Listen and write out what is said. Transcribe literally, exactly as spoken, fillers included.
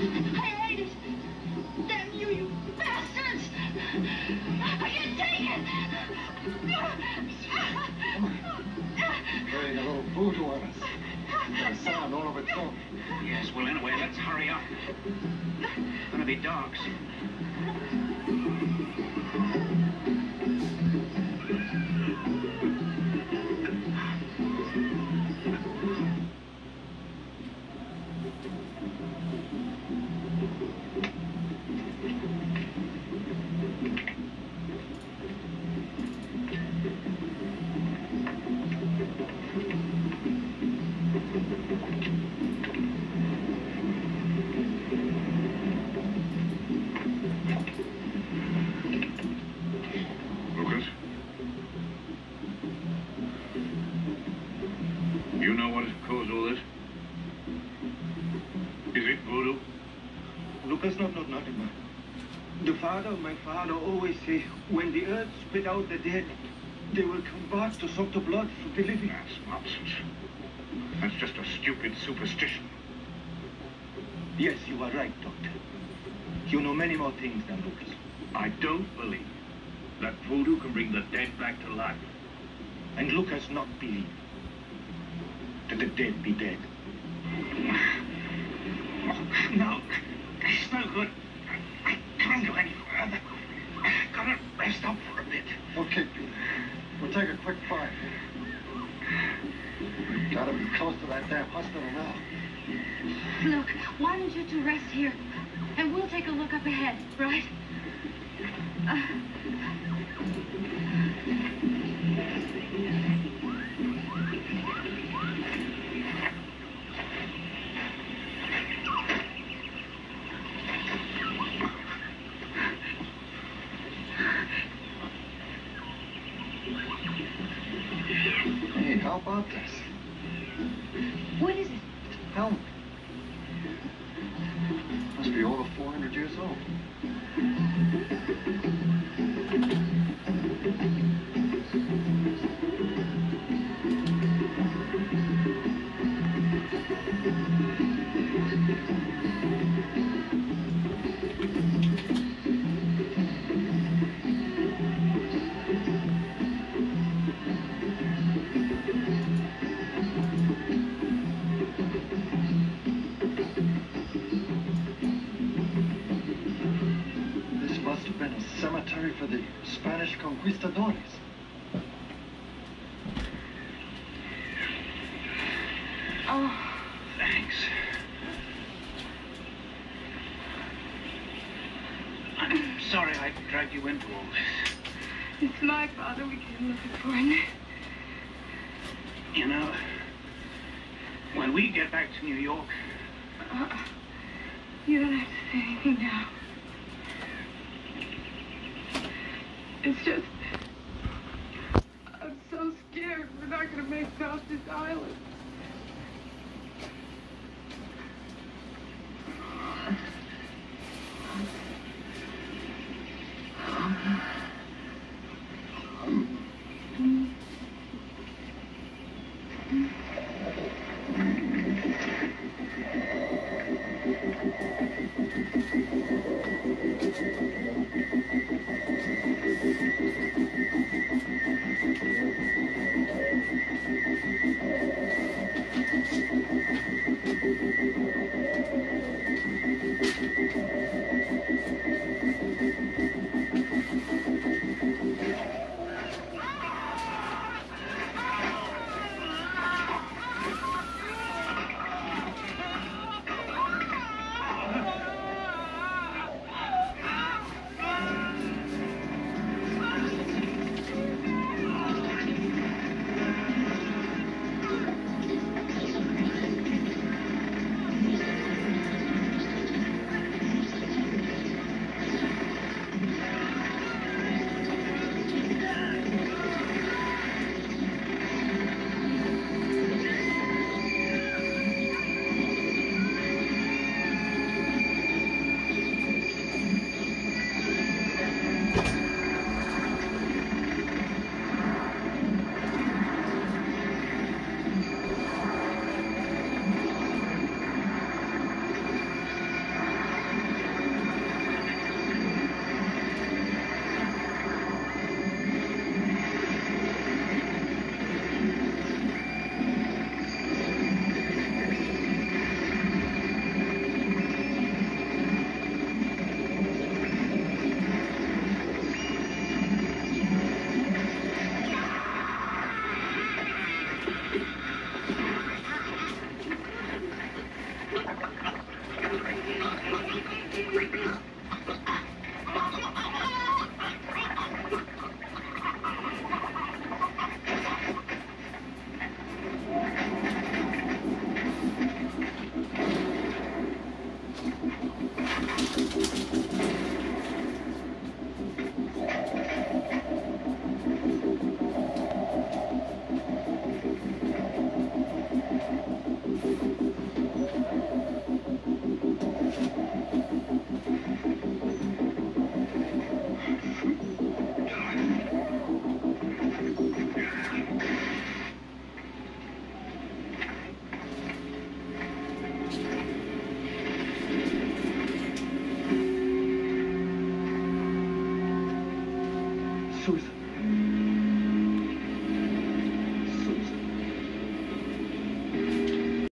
hate it. Damn you, you bastards! I can't take it! Playing a little voodoo on us. Got a sound all of its own. Yes, well, anyway, let's hurry up. It's gonna be dark soon. You know what has caused all this? Is it voodoo? Lucas, not, not, not. The father of my father always say, when the earth spit out the dead, they will come back to suck the blood from the living. That's nonsense. That's just a stupid superstition. Yes, you are right, Doctor. You know many more things than Lucas. I don't believe that voodoo can bring the dead back to life. And Lucas not believe that the dead be dead. No, it's no good. I can't go any further. I've got to rest up for a bit. Okay, Peter. We'll take a quick five. We've got to be close to that damn hospital now. Look, why don't you two rest here? And we'll take a look up ahead, right? Uh... Hey, how about this? What is it? Helmet. Must be over four hundred years old. Cemetery for the Spanish conquistadors. Oh, Thanks. I'm sorry I dragged you into all this. it's my father we came looking for, isn't it? You know, when we get back to New York... Uh, you don't have to say anything now. It's just, I'm so scared we're not going to make it off this island. Susan.